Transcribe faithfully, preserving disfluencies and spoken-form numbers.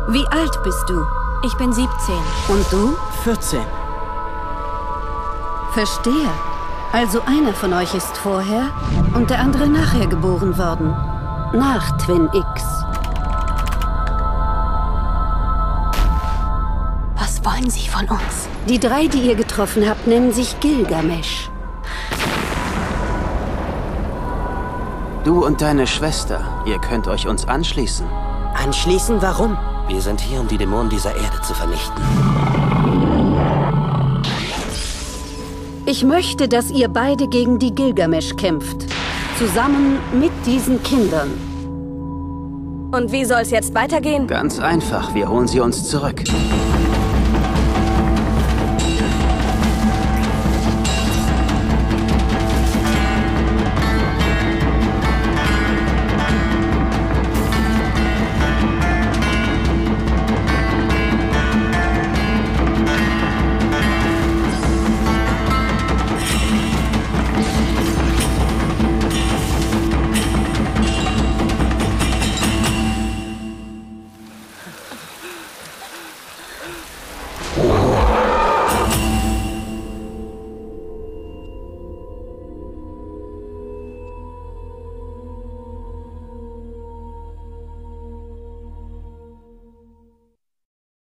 Wie alt bist du? Ich bin siebzehn. Und du? vierzehn. Verstehe. Also einer von euch ist vorher und der andere nachher geboren worden. Nach Twin X. Was wollen Sie von uns? Die drei, die ihr getroffen habt, nennen sich Gilgamesh. Du und deine Schwester, ihr könnt euch uns anschließen. Anschließen? Warum? Wir sind hier, um die Dämonen dieser Erde zu vernichten. Ich möchte, dass ihr beide gegen die Gilgamesh kämpft. Zusammen mit diesen Kindern. Und wie soll es jetzt weitergehen? Ganz einfach, wir holen sie uns zurück.